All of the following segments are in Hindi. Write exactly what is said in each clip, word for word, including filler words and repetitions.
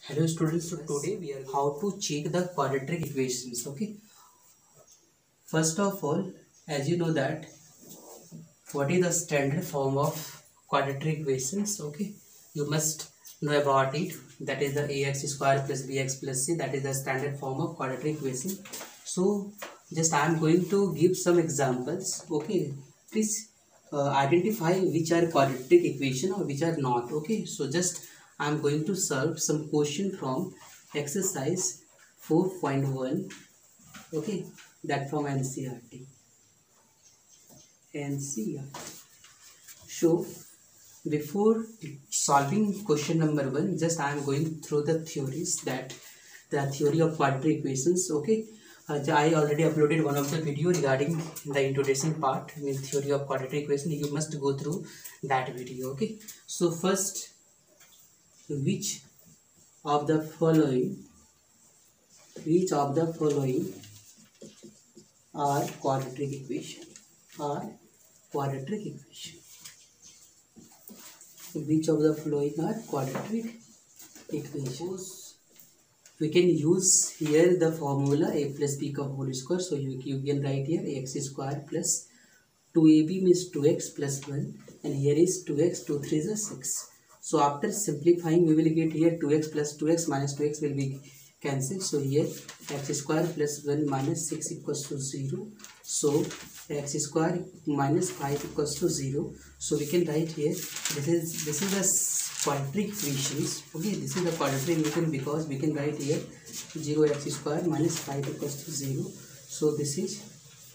Hello students, so today we are how to check the quadratic equations. Okay, first of all, as you know that what is the standard form of quadratic equations. Okay, you must know about it. That is the ax square plus bx plus c. That is the standard form of quadratic equation. So just I am going to give some examples. Okay, please uh, identify which are quadratic equation or which are not. Okay, so just I am going to solve some question from exercise four point one. Okay, that from N C E R T. N C E R T. So before solving question number one, just I am going through the theories, that the theory of quadratic equations. Okay, uh, I already uploaded one of the video regarding the introduction part, I mean theory of quadratic equation. You must go through that video. Okay, so first, which of the following, which of the following are quadratic equation? Are quadratic equation? Which of the following are quadratic equations? We can use here the formula a plus b का whole square. So you, you can write here x square plus two a b means two x plus one, and here is two x, two threes are six. So after simplifying we will get here two x plus two x minus two x will be cancelled. So here x square plus one minus six equals to zero. So x square minus five equals to zero. So we can write here this is this is the quadratic equations. Okay, this is the quadratic equation because we can write here zero x square minus five equals to zero. So this is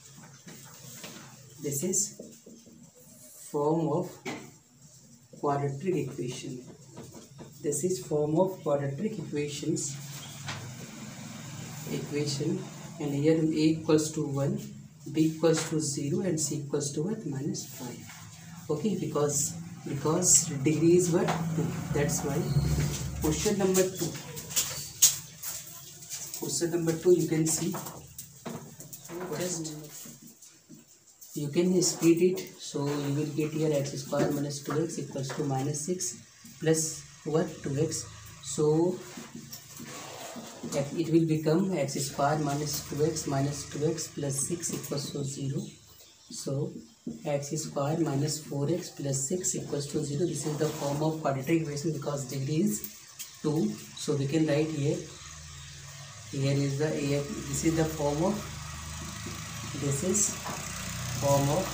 this is form of quadratic equation. This is form of quadratic equations equation and here a equals to one, b equals to zero, and c equals to what? Minus five. Okay, because because degree is what? two. That's why question number two. Question number two, you can see. Just you can split it. So you will get here x square minus two x equals to minus six plus what? two x. So it will become x square minus two x minus two x plus six equals to zero. So x square minus four x plus six equals to zero. This is the form of quadratic equation because degree is two. So we can write here, here is the a, this is the form of, this is form of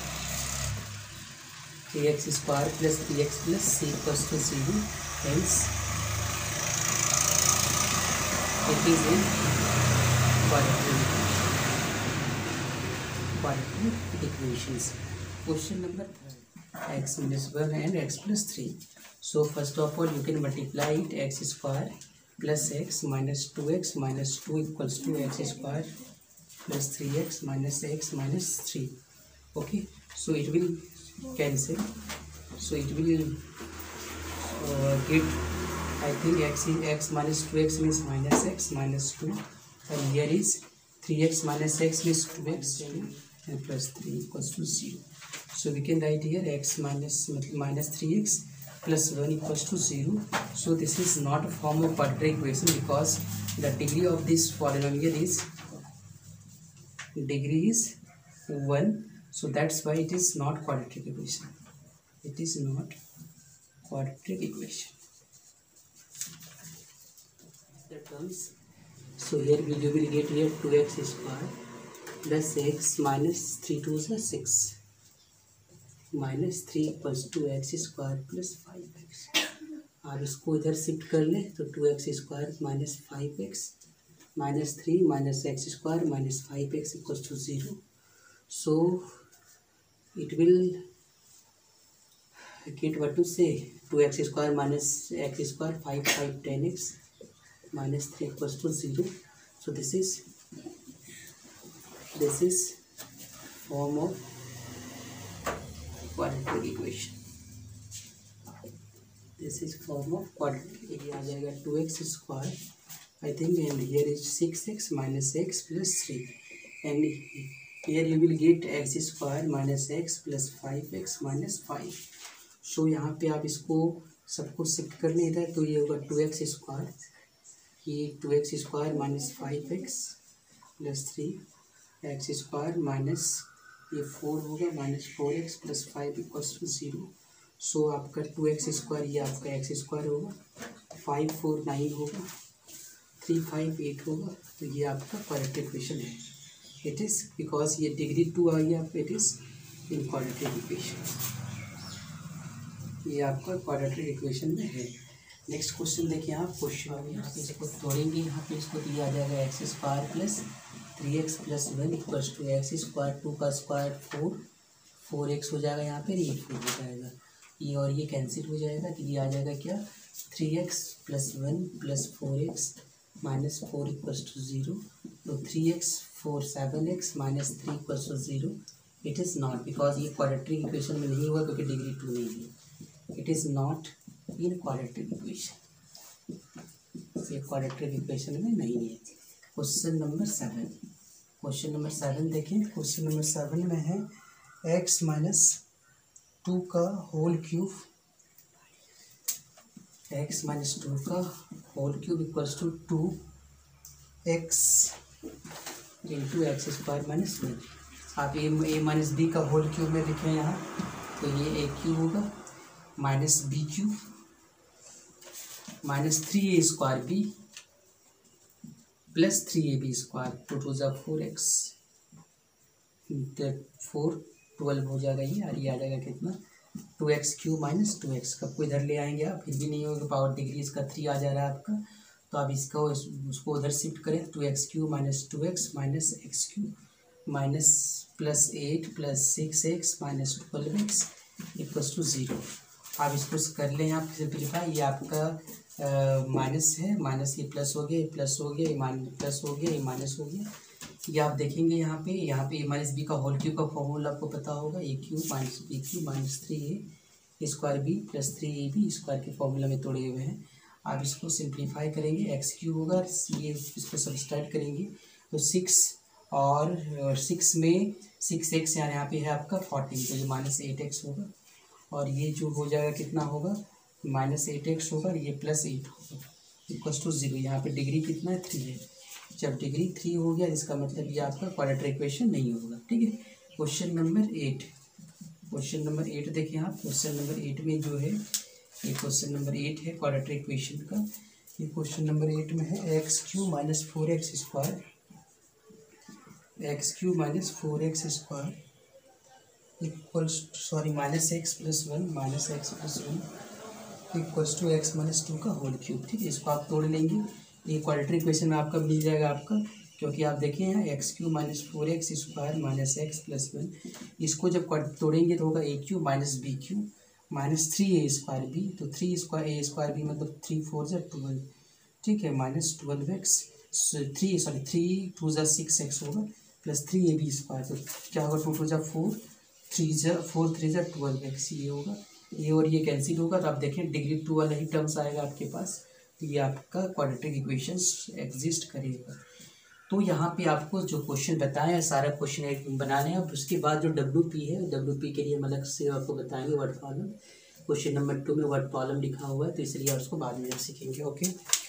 ax square plus bx plus c equals to zero. Hence it is in quadratic quadratic equations. Question number three, x minus one and x plus three. So first of all you can multiply it, x square plus x minus two x minus two equals to x square plus three x minus x minus three. Okay, so it will cancel. So it will uh, get, I think x is x minus two x means minus x minus two, and here is three x minus x means two x and plus three equals to zero. So we can write here x minus minus three x plus one equals to zero. So this is not a form of quadratic equation because the degree of this polynomial is degree is one. So that's why it is not quadratic equation. It is not quadratic equation. The terms. So here we you will get here two x square plus x minus three twos are six minus three equals to x square plus five x. और इसको इधर शिफ्ट कर ले तो two x square minus five x minus three minus x square minus five x equals to zero. So it will get what to say, two x square minus x square, five five ten x minus three equals to zero. So this is this is form of quadratic equation. This is form of quadratic. ये आ जाएगा two x square I think, and here is six x minus x plus three, and here you will get x square minus x plus five x minus five. So यहाँ पे आप इसको सब कुछ शिफ्ट कर लें इधर, तो ये होगा टू एक्स स्क्वायर ये two x square minus five x plus three x square minus ये फोर होगा minus four x plus five equals to zero. So आपका टू एक्स स्क्वायर ये आपका एक्स स्क्वायर होगा, फाइव फोर नाइन होगा, थ्री फाइव एट होगा। तो ये आपका क्वाड्रेटिक इक्वेशन है। इट इज़ बिकॉज ये डिग्री टू आ गया, it is in quadratic equation. ये आपका क्वाड्रेटिक इक्वेशन में है। नेक्स्ट क्वेश्चन देखिए आप, क्वेश्चन यहाँ पे इसको तोड़ेंगे, यहाँ पे इसको दिया जाएगा x square plus three x plus one equals to x square two का स्क्वायर फोर, फोर एक्स हो जाएगा यहाँ पे, ये फोर हो जाएगा, ये और ये कैंसिल हो जाएगा। तो ये आ जाएगा क्या, three x plus one plus four x minus four equals to zero. तो three x four seven x minus three equals to zero. It is not, because ये क्वाड्रेटिक इक्वेशन में नहीं हुआ क्योंकि डिग्री टू नहीं है। It is not in quadratic equation, ये क्वाड्रेटिक इक्वेशन में नहीं है। Question number seven, question number seven देखें। क्वेश्चन नंबर सेवन में है एक्स माइनस टू का whole cube, x minus two का whole cube equals to two x into x square minus one. आप ए ए माइनस बी का होल क्यूब में लिखें यहाँ, तो ये ए क्यूब होगा minus B cube minus three A square B plus three A B square, two two ज़ा फोर एक्स, फोर ट्वेल्व हो जाएगा ये, और ये आ जाएगा कितना, two x cube minus two x. कब को इधर ले आएंगे आप, फिर भी नहीं होगा, पावर डिग्री इसका थ्री आ जा रहा है आपका, तो आप इसका उसको उधर शिफ्ट करें, two x cube minus two x minus x cube minus plus eight plus six x minus twelve x equals to zero. आप इसको कर लें यहाँ सिंप्लीफाई, ये आपका माइनस है, माइनस ये प्लस हो गया, ये प्लस हो गया, ये माइनस प्लस हो गया, ये माइनस हो गया। ये आप देखेंगे यहाँ पे, यहाँ पे ए माइनस बी का होल क्यूब का फॉर्मूला आपको पता होगा, A cube minus B cube minus three A square B plus three A B square के फॉर्मूला में तोड़े हुए हैं। आप इसको सिंप्लीफाई करेंगे, एक्स क्यूब होगा, ये इसको सब्सट्रैक्ट करेंगे तो सिक्स और सिक्स में सिक्स एक्स यानी यहाँ पे है आपका फोर्टीन, तो ये माइनस एट एक्स होगा, और ये जो हो जाएगा कितना होगा, माइनस एट एक्स होगा, ये प्लस एट होगा इक्वल्स टू ज़ीरो। यहाँ पे डिग्री कितना है, थ्री है। जब डिग्री थ्री हो गया इसका मतलब ये आपका क्वाड्रेटिक इक्वेशन नहीं होगा। ठीक है, question number eight, question number eight देखिए आप, क्वेश्चन नंबर एट में जो है ये क्वेश्चन नंबर एट है क्वाड्रेटिक इक्वेशन का। ये क्वेश्चन नंबर एट में है x cube minus four x square, x cube minus four x square equals sorry minus x plus one minus x plus one equals to x minus two का होल क्यूब। ठीक है, इसको आप तोड़ लेंगे, ये क्वाड्रेटिक इक्वेशन में आपका मिल जाएगा आपका, क्योंकि आप देखें यहाँ x cube minus four x square minus x plus one, इसको जब तोड़ेंगे तो होगा A cube minus B cube minus three A square B, तो three square A square B मतलब थ्री फोर ज़ा ट्वेल्व। ठीक है, minus twelve x three sorry three two ज़ा सिक्स एक्स होगा plus three A B square, तो क्या होगा, टू टू ज़ा फोर, थ्री ज़ा फोर थ्री ज़ा ट्वेल्व एक्स, ये होगा, ये और ये कैंसिल होगा। तो आप देखें डिग्री टू वाला ही टर्म्स आएगा आपके पास, तो ये आपका क्वाड्रेटिक इक्वेशंस एग्जिस्ट करेगा। तो यहाँ पे आपको जो क्वेश्चन बताएं सारा क्वेश्चन बनाने हैं, अब उसके बाद जो डब्ल्यू पी है, डब्ल्यू पी के लिए हम अलग से आपको बताएंगे word problem. Question number two में वर्ड प्रॉब्लम लिखा हुआ है, तो इसलिए आप उसको बाद में सीखेंगे। ओके।